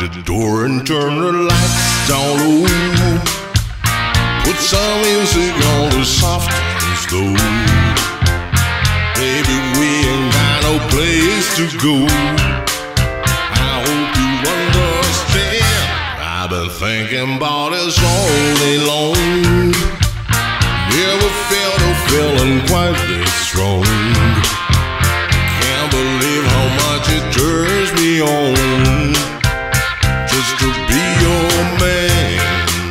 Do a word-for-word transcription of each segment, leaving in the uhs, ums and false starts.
the door and turn the lights down low. Put some music on the soft and slow. Baby, we ain't got no place to go. I hope you understand. I've been thinking about this all day long. Never felt a feeling quite this strong. Can't believe how much it turns me on just to be your man.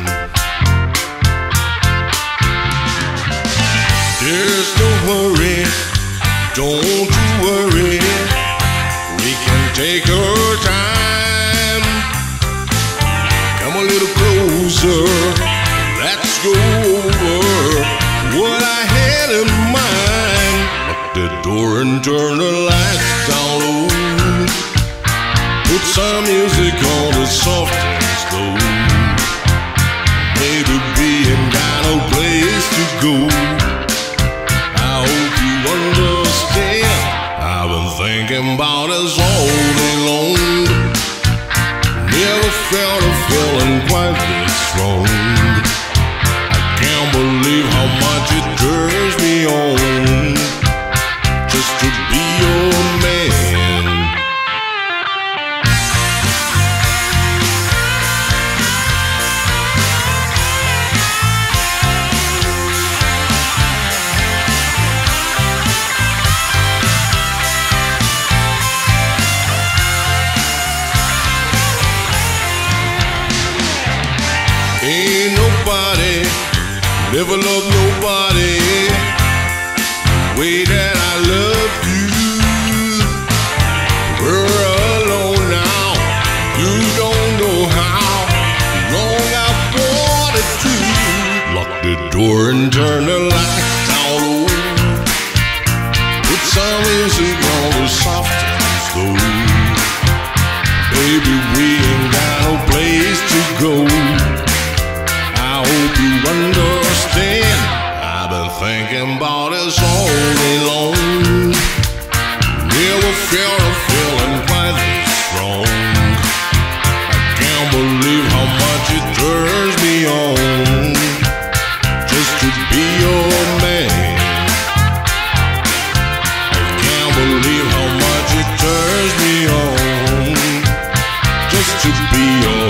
There's no hurry, don't you worry. We can take our time. Come a little closer, let's go over what I had in mind. Lock the door and turn the lights down low. Put some music on the soft and slow. Baby, we ain't got no place to go. I hope you understand. I've been thinking about us all day long. Never felt a feeling quite this strong. I can't believe how much it turns me on just to be your man. Ain't nobody, never loved nobody the way that I love you. We're alone now, you don't know how long I've wanted to. Lock the door and turn the lights down low. Put some music on the soft and slow. Baby, we ain't got no place to go. I hope you understand. I've been thinking about this all day long. Never felt a feeling quite this strong. I can't believe how much it turns me on just to be your man. I can't believe how much it turns me on just to be your man.